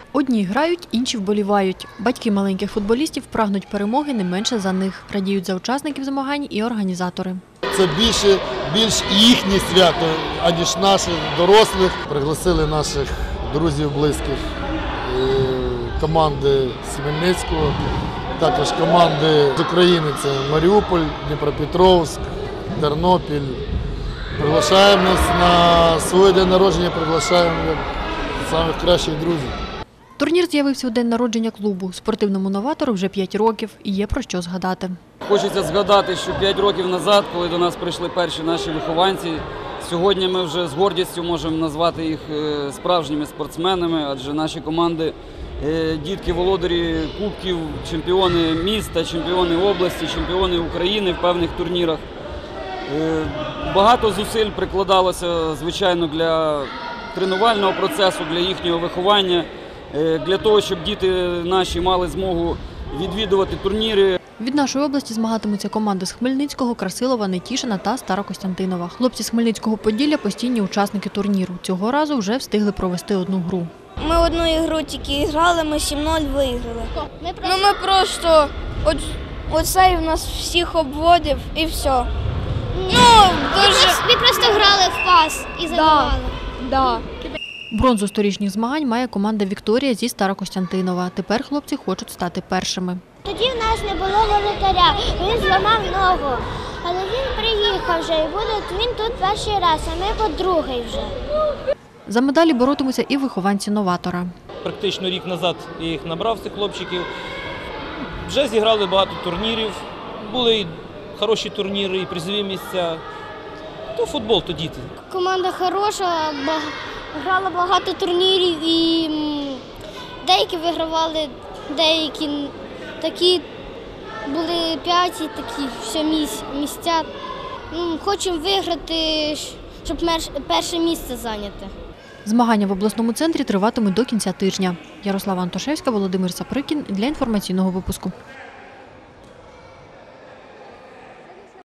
Одні грають, інші вболівають. Батьки маленьких футболістів прагнуть перемоги не менше за них. Радіють за учасників змагань і організатори. Це більш їхнє свято, аніж наших дорослих. Пригласили наших друзів, близьких, команди з Хмельницького, також команди з України – це Маріуполь, Дніпропетровськ, Тернопіль. Приглашаємо нас на своє день народження, приглашаємо самих кращих друзів. Турнір з'явився у день народження клубу. Спортивному новатору вже 5 років і є про що згадати. Хочеться згадати, що 5 років назад, коли до нас прийшли перші наші вихованці, сьогодні ми вже з гордістю можемо назвати їх справжніми спортсменами, адже наші команди – дітки-володарі кубків, чемпіони міста, чемпіони області, чемпіони України в певних турнірах. Багато зусиль прикладалося, звичайно, для тренувального процесу, для їхнього виховання, для того, щоб діти наші мали змогу відвідувати турніри. Від нашої області змагатимуться команди з Хмельницького, Красилова, Нетішина та Старокостянтинова. Хлопці з Хмельницького Поділля – постійні учасники турніру. Цього разу вже встигли провести одну гру. Ми одну ігру тільки грали, ми 7-0 виграли. Ми просто оцей в нас всіх обводив і все. Ви просто грали в пас і забивали. Да. Бронзу з торішніх змагань має команда «Вікторія» зі Старокостянтинова. Тепер хлопці хочуть стати першими. Тоді в нас не було воротаря, він зламав ногу. Але він приїхав вже і він тут перший раз, а ми по-другий вже. За медалі боротимуться і вихованці новатора. Практично рік назад я їх набрав, цих хлопчиків. Вже зіграли багато турнірів, були і хороші турніри, і призові місця. То футбол, то діти. Команда хороша, грала багато турнірів і деякі вигравали, деякі такі були п'яті, такі все місця. Хочемо виграти, щоб перше місце зайняти. Змагання в обласному центрі триватимуть до кінця тижня. Ярослава Антошевська, Володимир Саприкін для інформаційного випуску.